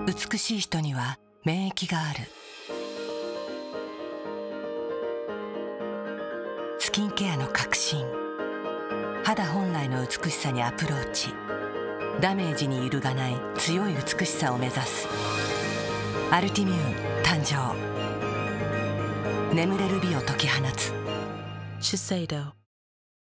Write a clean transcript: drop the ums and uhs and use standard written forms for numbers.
美しい人には免疫がある。スキンケアの革新、肌本来の美しさにアプローチ。ダメージに揺るがない強い美しさを目指す。アルティミューン誕生。眠れる美を解き放つ。資生堂。